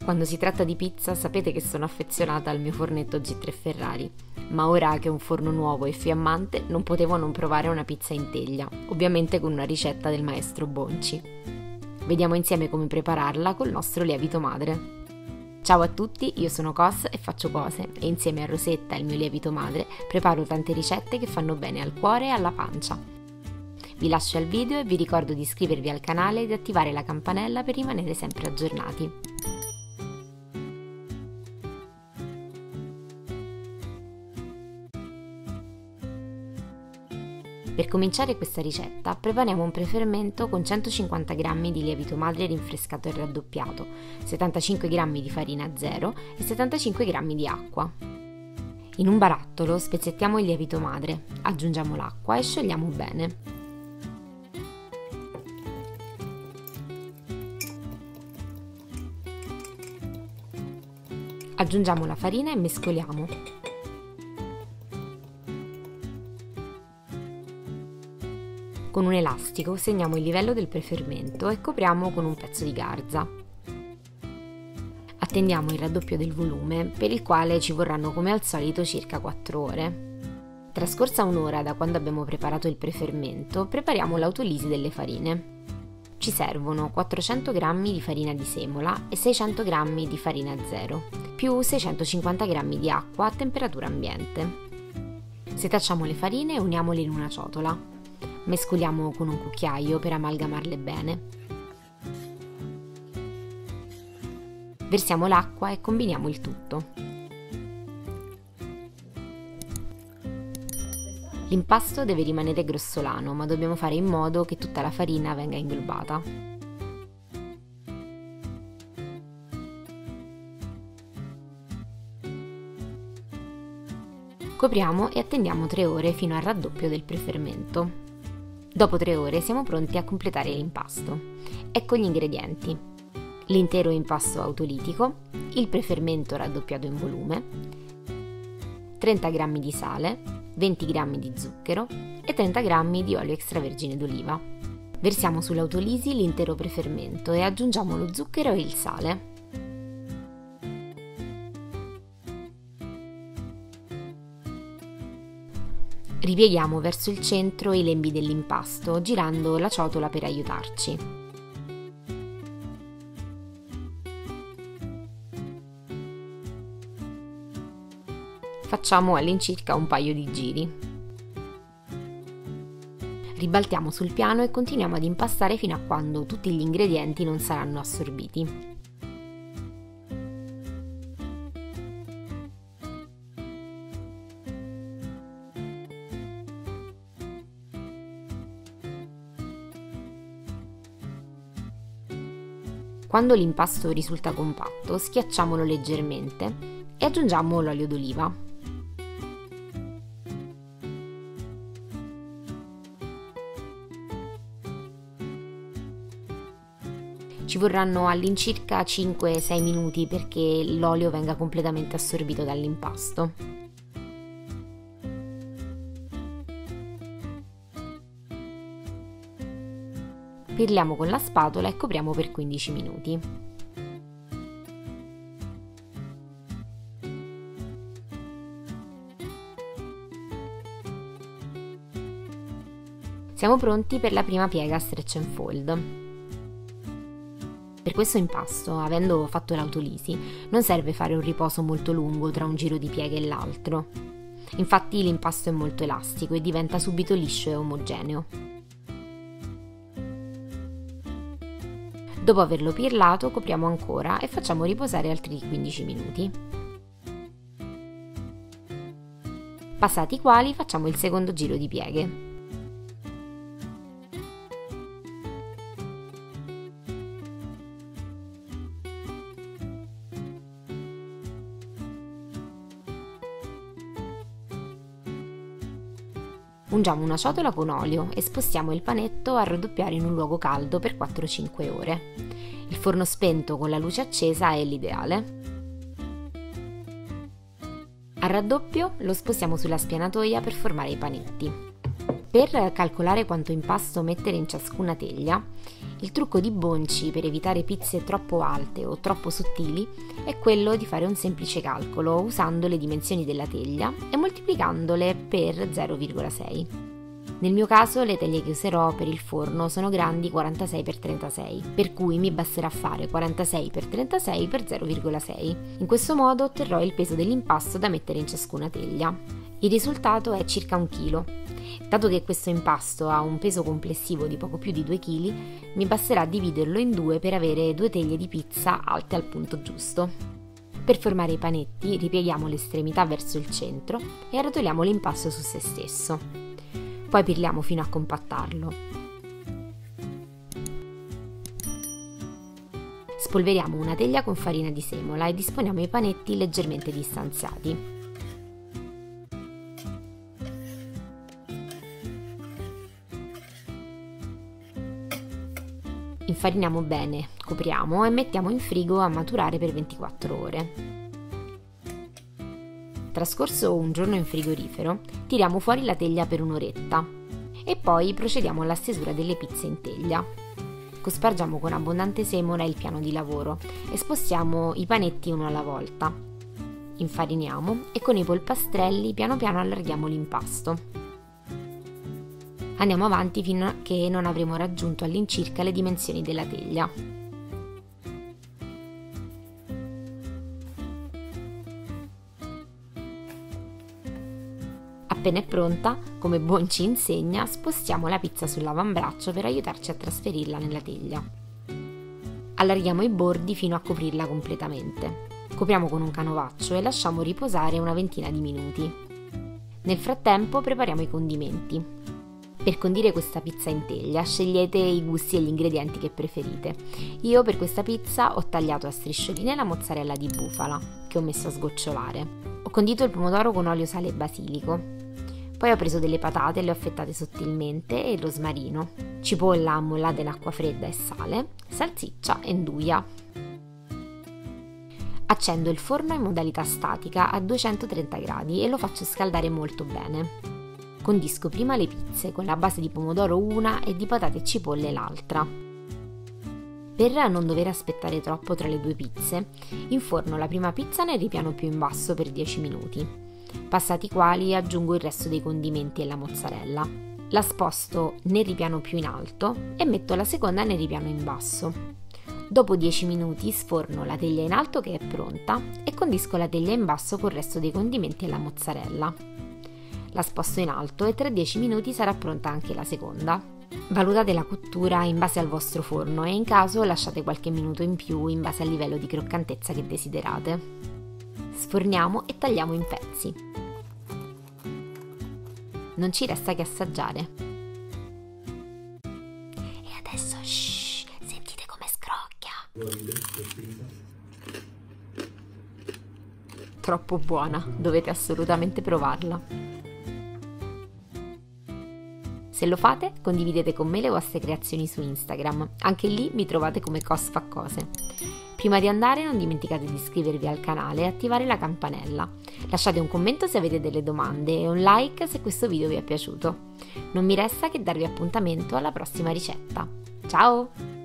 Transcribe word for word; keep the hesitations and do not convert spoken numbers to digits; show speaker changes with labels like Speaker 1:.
Speaker 1: Quando si tratta di pizza sapete che sono affezionata al mio fornetto G tre Ferrari, ma ora che ho un forno nuovo e fiammante non potevo non provare una pizza in teglia, ovviamente con una ricetta del maestro Bonci. Vediamo insieme come prepararla col nostro lievito madre. Ciao a tutti, io sono Cos e faccio cose e insieme a Rosetta, il mio lievito madre, preparo tante ricette che fanno bene al cuore e alla pancia. Vi lascio al video e vi ricordo di iscrivervi al canale e di attivare la campanella per rimanere sempre aggiornati. Per cominciare questa ricetta prepariamo un prefermento con centocinquanta grammi di lievito madre rinfrescato e raddoppiato, settantacinque grammi di farina zero e settantacinque grammi di acqua. In un barattolo spezzettiamo il lievito madre, aggiungiamo l'acqua e sciogliamo bene. Aggiungiamo la farina e mescoliamo. Con un elastico segniamo il livello del prefermento e copriamo con un pezzo di garza. Attendiamo il raddoppio del volume, per il quale ci vorranno come al solito circa quattro ore. Trascorsa un'ora da quando abbiamo preparato il prefermento, prepariamo l'autolisi delle farine. Ci servono quattrocento grammi di farina di semola e seicento grammi di farina zero, più seicentocinquanta grammi di acqua a temperatura ambiente. Setacciamo le farine e uniamole in una ciotola. Mescoliamo con un cucchiaio per amalgamarle bene. Versiamo l'acqua e combiniamo il tutto. L'impasto deve rimanere grossolano, ma dobbiamo fare in modo che tutta la farina venga inglobata. Copriamo e attendiamo tre ore fino al raddoppio del prefermento. Dopo tre ore siamo pronti a completare l'impasto. Ecco gli ingredienti: l'intero impasto autolitico, il prefermento raddoppiato in volume, trenta grammi di sale, venti grammi di zucchero e trenta grammi di olio extravergine d'oliva. Versiamo sull'autolisi l'intero prefermento e aggiungiamo lo zucchero e il sale. Ripieghiamo verso il centro i lembi dell'impasto, girando la ciotola per aiutarci. Facciamo all'incirca un paio di giri. Ribaltiamo sul piano e continuiamo ad impastare fino a quando tutti gli ingredienti non saranno assorbiti. Quando l'impasto risulta compatto, schiacciamolo leggermente e aggiungiamo l'olio d'oliva. Ci vorranno all'incirca cinque sei minuti perché l'olio venga completamente assorbito dall'impasto. Pirliamo con la spatola e copriamo per quindici minuti. Siamo pronti per la prima piega stretch and fold. Per questo impasto, avendo fatto l'autolisi, non serve fare un riposo molto lungo tra un giro di piega e l'altro. Infatti l'impasto è molto elastico e diventa subito liscio e omogeneo. Dopo averlo pirlato, copriamo ancora e facciamo riposare altri quindici minuti. Passati i quali facciamo il secondo giro di pieghe. Ungiamo una ciotola con olio e spostiamo il panetto a raddoppiare in un luogo caldo per quattro cinque ore. Il forno spento con la luce accesa è l'ideale. A raddoppio lo spostiamo sulla spianatoia per formare i panetti. Per calcolare quanto impasto mettere in ciascuna teglia, Il trucco di Bonci per evitare pizze troppo alte o troppo sottili è quello di fare un semplice calcolo usando le dimensioni della teglia e moltiplicandole per zero virgola sei. Nel mio caso le teglie che userò per il forno sono grandi quarantasei per trentasei, per cui mi basterà fare quarantasei per trentasei per zero virgola sei. In questo modo otterrò il peso dell'impasto da mettere in ciascuna teglia. Il risultato è circa un chilo. Dato che questo impasto ha un peso complessivo di poco più di due chili, mi basterà dividerlo in due per avere due teglie di pizza alte al punto giusto. Per formare i panetti ripieghiamo l'estremità verso il centro e arrotoliamo l'impasto su se stesso. Poi pirliamo fino a compattarlo. Spolveriamo una teglia con farina di semola e disponiamo i panetti leggermente distanziati. Infariniamo bene, copriamo e mettiamo in frigo a maturare per ventiquattro ore. Trascorso un giorno in frigorifero, tiriamo fuori la teglia per un'oretta e poi procediamo alla stesura delle pizze in teglia. Cospargiamo con abbondante semola il piano di lavoro e spostiamo i panetti uno alla volta. Infariniamo e con i polpastrelli piano piano allarghiamo l'impasto. Andiamo avanti fino a che non avremo raggiunto all'incirca le dimensioni della teglia. Appena è pronta, come Bonci insegna, spostiamo la pizza sull'avambraccio per aiutarci a trasferirla nella teglia. Allarghiamo i bordi fino a coprirla completamente. Copriamo con un canovaccio e lasciamo riposare una ventina di minuti. Nel frattempo prepariamo i condimenti. Per condire questa pizza in teglia scegliete i gusti e gli ingredienti che preferite. Io per questa pizza ho tagliato a striscioline la mozzarella di bufala, che ho messo a sgocciolare. Ho condito il pomodoro con olio, sale e basilico. Poi ho preso delle patate e le ho affettate sottilmente e il rosmarino, cipolla ammollata in acqua fredda e sale, salsiccia e nduja. Accendo il forno in modalità statica a duecentotrenta gradi e lo faccio scaldare molto bene. Condisco prima le pizze con la base di pomodoro una e di patate e cipolle l'altra. Per non dover aspettare troppo tra le due pizze, inforno la prima pizza nel ripiano più in basso per dieci minuti. Passati i quali aggiungo il resto dei condimenti e la mozzarella. La sposto nel ripiano più in alto e metto la seconda nel ripiano in basso. Dopo dieci minuti sforno la teglia in alto che è pronta e condisco la teglia in basso col resto dei condimenti e la mozzarella. La sposto in alto e tra dieci minuti sarà pronta anche la seconda. Valutate la cottura in base al vostro forno e in caso lasciate qualche minuto in più in base al livello di croccantezza che desiderate. Sforniamo e tagliamo in pezzi. Non ci resta che assaggiare. E adesso, shh, sentite come scrocchia. Troppo buona, dovete assolutamente provarla. Se lo fate, condividete con me le vostre creazioni su Instagram. Anche lì mi trovate come Cos fa cose. Prima di andare non dimenticate di iscrivervi al canale e attivare la campanella. Lasciate un commento se avete delle domande e un like se questo video vi è piaciuto. Non mi resta che darvi appuntamento alla prossima ricetta. Ciao!